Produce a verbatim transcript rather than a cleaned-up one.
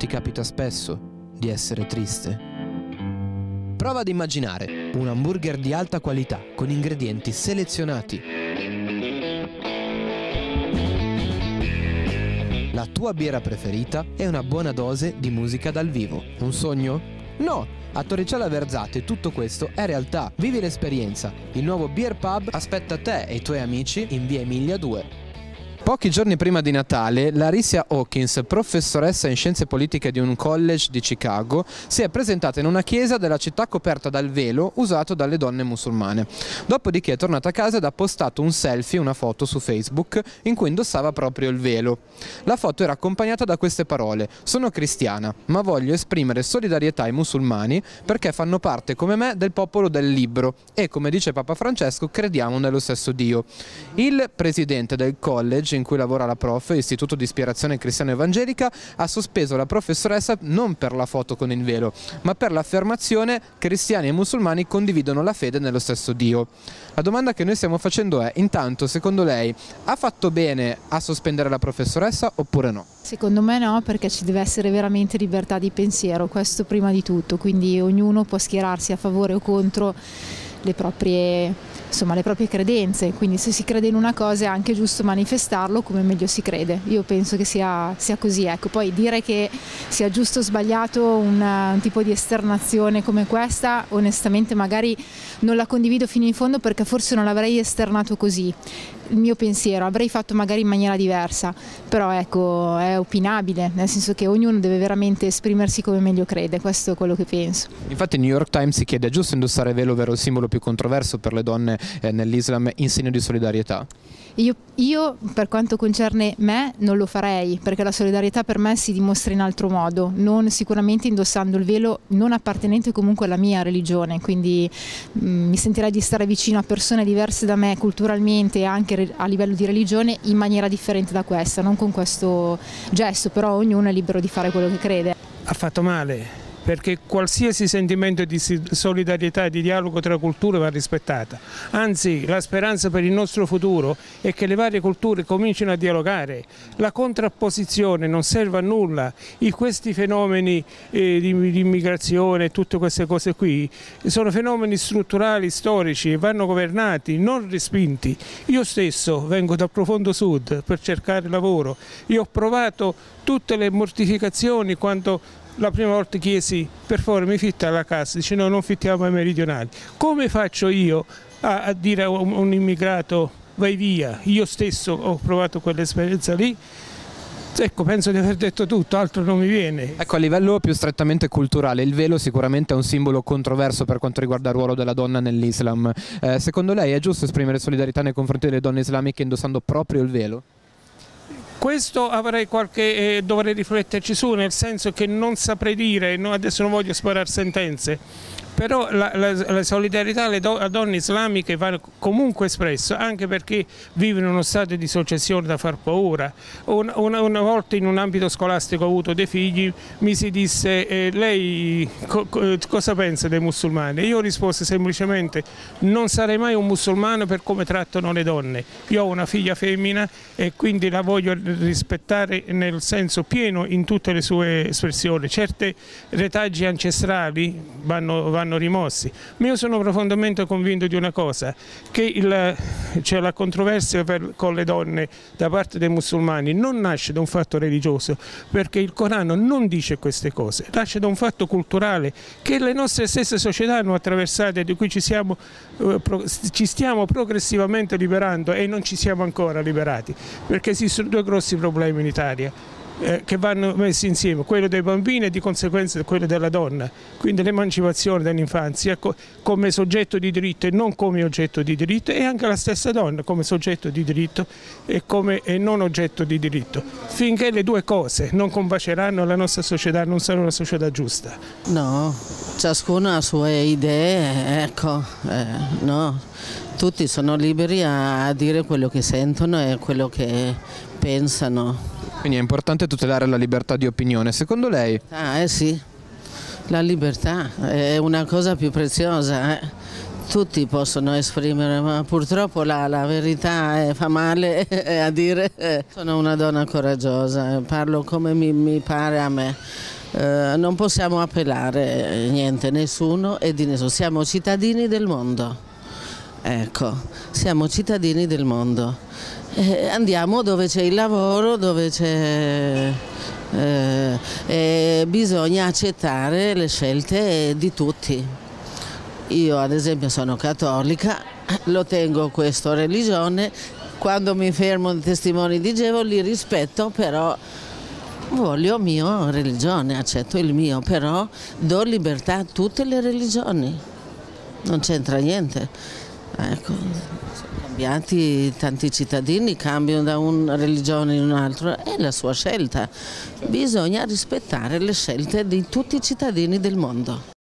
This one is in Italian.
ti capita spesso di essere triste? Prova ad immaginare un hamburger di alta qualità con ingredienti selezionati. La tua birra preferita e una buona dose di musica dal vivo. Un sogno? No! A Torricella Verzate tutto questo è realtà. Vivi l'esperienza. Il nuovo Beer Pub aspetta te e i tuoi amici in via Emilia due. Pochi giorni prima di Natale, Larissa Hawkins, professoressa in scienze politiche di un college di Chicago, si è presentata in una chiesa della città coperta dal velo usato dalle donne musulmane. Dopodiché è tornata a casa ed ha postato un selfie, una foto su Facebook, in cui indossava proprio il velo. La foto era accompagnata da queste parole: sono cristiana, ma voglio esprimere solidarietà ai musulmani perché fanno parte come me del popolo del libro e, come dice Papa Francesco, crediamo nello stesso Dio. Il presidente del college in cui lavora la prof, Istituto di Ispirazione Cristiana Evangelica, ha sospeso la professoressa non per la foto con il velo, ma per l'affermazione cristiani e musulmani condividono la fede nello stesso Dio. La domanda che noi stiamo facendo è: intanto, secondo lei, ha fatto bene a sospendere la professoressa oppure no? Secondo me no, perché ci deve essere veramente libertà di pensiero, questo prima di tutto, quindi ognuno può schierarsi a favore o contro le proprie, insomma, le proprie credenze, quindi se si crede in una cosa è anche giusto manifestarlo come meglio si crede. Io penso che sia, sia così, ecco. Poi dire che sia giusto o sbagliato un, un tipo di esternazione come questa, onestamente magari non la condivido fino in fondo, perché forse non l'avrei esternato così il mio pensiero, avrei fatto magari in maniera diversa, però ecco, è opinabile, nel senso che ognuno deve veramente esprimersi come meglio crede, questo è quello che penso. Infatti il New York Times si chiede: è giusto indossare velo, ovvero il simbolo più controverso per le donne eh, nell'Islam, in segno di solidarietà? Io, io per quanto concerne me non lo farei, perché la solidarietà per me si dimostra in altro modo, non sicuramente indossando il velo non appartenente comunque alla mia religione, quindi mh, mi sentirei di stare vicino a persone diverse da me culturalmente e anche a livello di religione in maniera differente da questa, non con questo gesto, però ognuno è libero di fare quello che crede. Ha fatto male, perché qualsiasi sentimento di solidarietà e di dialogo tra culture va rispettata. Anzi, la speranza per il nostro futuro è che le varie culture comincino a dialogare. La contrapposizione non serve a nulla. I, questi fenomeni eh, di, di immigrazione e tutte queste cose qui sono fenomeni strutturali, storici, e vanno governati, non respinti. Io stesso vengo dal profondo sud per cercare lavoro. Io ho provato tutte le mortificazioni quando la prima volta chiesi: per favore mi fitta la casa, dice no, non fittiamo ai meridionali. Come faccio io a, a dire a un, un immigrato vai via? Io stesso ho provato quell'esperienza lì. Ecco, penso di aver detto tutto, altro non mi viene. Ecco, a livello più strettamente culturale, il velo sicuramente è un simbolo controverso per quanto riguarda il ruolo della donna nell'Islam. Eh, secondo lei è giusto esprimere solidarietà nei confronti delle donne islamiche indossando proprio il velo? Questo avrei qualche, eh, dovrei rifletterci su, nel senso che non saprei dire, no, adesso non voglio sparare sentenze, però la, la, la solidarietà alle do, a donne islamiche va comunque espressa, anche perché vivono in uno stato di secessione da far paura. Una, una, una volta in un ambito scolastico ho avuto dei figli, mi si disse eh, lei co, co, cosa pensa dei musulmani? Io risposi semplicemente: non sarei mai un musulmano per come trattano le donne. Io ho una figlia femmina e quindi la voglio rispettare nel senso pieno in tutte le sue espressioni. Certe retaggi ancestrali vanno, vanno rimossi, ma io sono profondamente convinto di una cosa, che il, cioè la controversia per, con le donne da parte dei musulmani non nasce da un fatto religioso, perché il Corano non dice queste cose, nasce da un fatto culturale che le nostre stesse società hanno attraversato e di cui ci, siamo, eh, pro, ci stiamo progressivamente liberando e non ci siamo ancora liberati, perché esistono due grossi problemi in Italia eh, che vanno messi insieme, quello dei bambini e di conseguenza quello della donna, quindi l'emancipazione dell'infanzia co come soggetto di diritto e non come oggetto di diritto, e anche la stessa donna come soggetto di diritto e come e non oggetto di diritto. Finché le due cose non combaceranno, la nostra società non sarà una società giusta. No, ciascuno ha sue idee, ecco, eh, no. Tutti sono liberi a dire quello che sentono e quello che pensano. Quindi è importante tutelare la libertà di opinione, secondo lei? Ah, eh sì, la libertà è una cosa più preziosa. Eh. tutti possono esprimere, ma purtroppo la, la verità è, fa male a dire. Sono una donna coraggiosa, parlo come mi, mi pare a me. Eh, non possiamo appellare niente, nessuno e di nessuno. Siamo cittadini del mondo. Ecco, siamo cittadini del mondo. Eh, andiamo dove c'è il lavoro, dove c'è... Eh, eh, bisogna accettare le scelte di tutti. Io ad esempio sono cattolica, lo tengo questa religione, quando mi fermo ai testimoni di Geova li rispetto, però voglio mia religione, accetto il mio, però do libertà a tutte le religioni, non c'entra niente. Ecco. Cambiati, tanti cittadini cambiano da una religione in un'altra, è la sua scelta, bisogna rispettare le scelte di tutti i cittadini del mondo.